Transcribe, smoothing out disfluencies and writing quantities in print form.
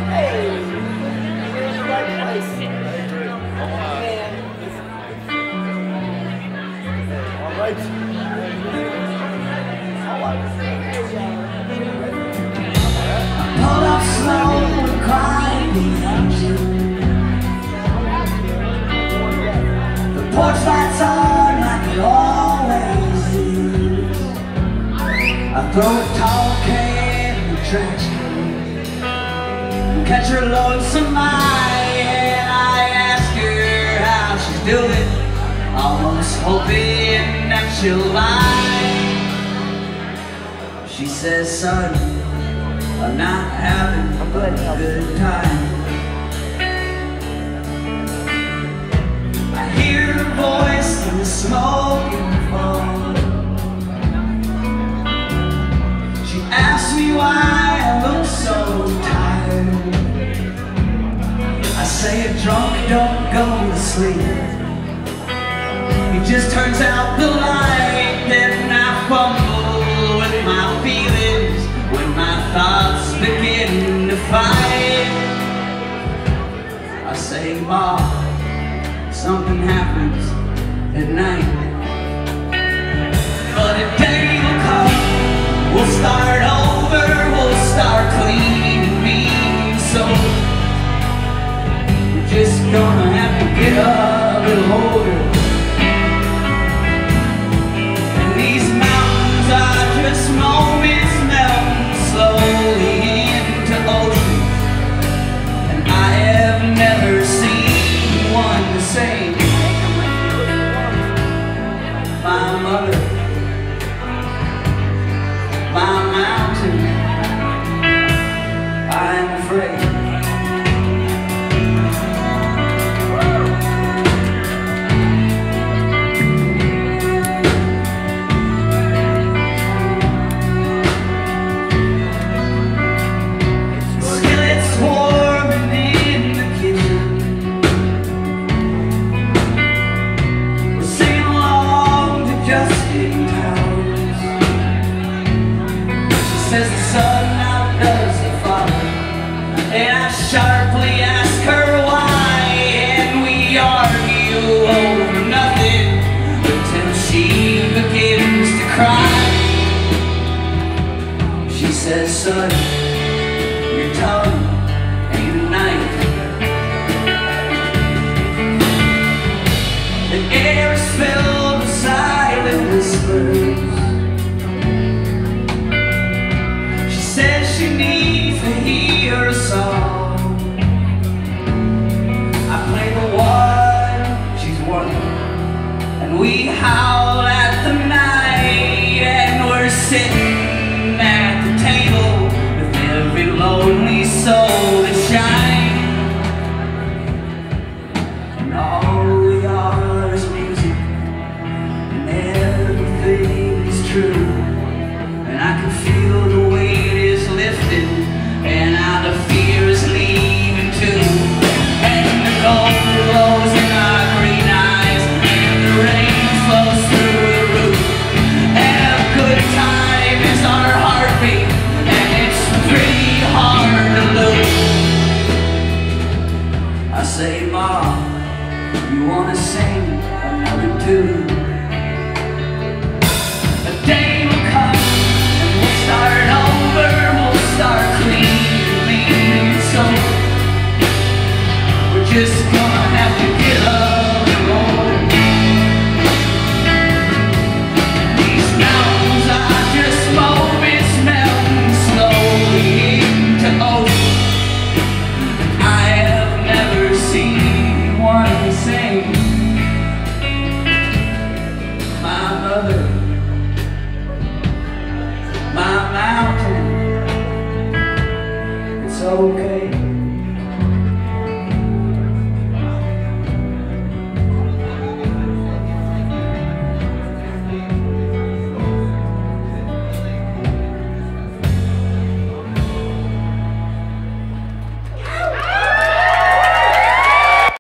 Hey, you're in the right place. Man. All right. Pull up slow and crying behind the porch lights on like it always is. I throw a tall can in the trash can, catch her lonesome eye, and I ask her how she's doing, almost hoping that she'll lie. She says, son, I'm not having a good time. I hear her voice in the smoke and the fog. She asks me why I look so tired. I say a drunk don't go to sleep. He just turns out the light, then I fumble with my feelings when my thoughts begin to fight. I say, Bob, something happens at night, but a day will come, we'll start over, we'll start clean and mean. So we're just gonna have to get a little older. And these mountains are just moments melting slowly into oceans, and I have never seen one the same. My mother, my mountain, I'm afraid. Says the son outdoes the father, and I sharply ask her why, and we argue over nothing until she begins to cry. She says, son, your tongue ain't a knife. The air is filled with silent whispers. Says she needs to hear a song. I play the one she's won, and we howl